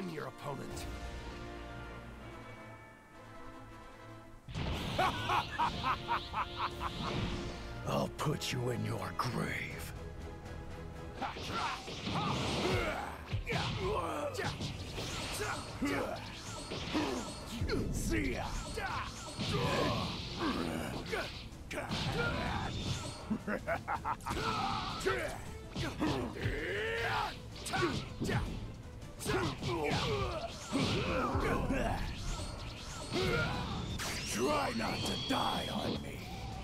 I'm your opponent. I'll put you in your grave. See ya! Try not to die on me.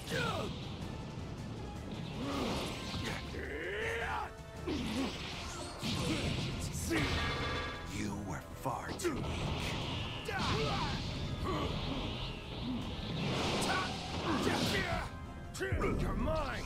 See, you were far too weak. You're mine!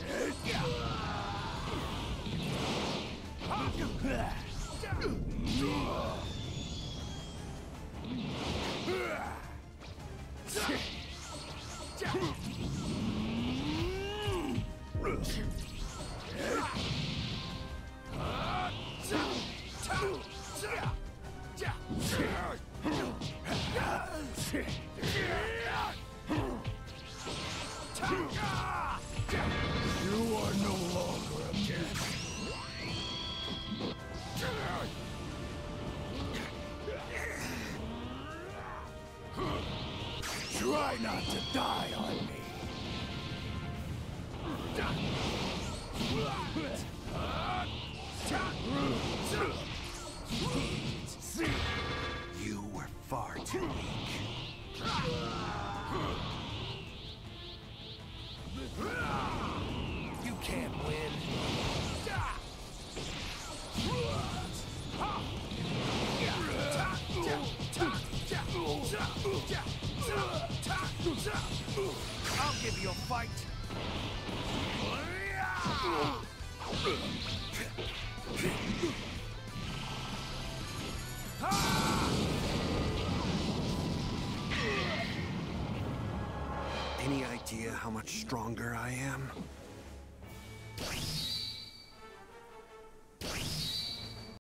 You are no longer a kid. Try not to die on me. See, you were far too weak. You can't win. I'll give you a fight. Any idea how much stronger I am?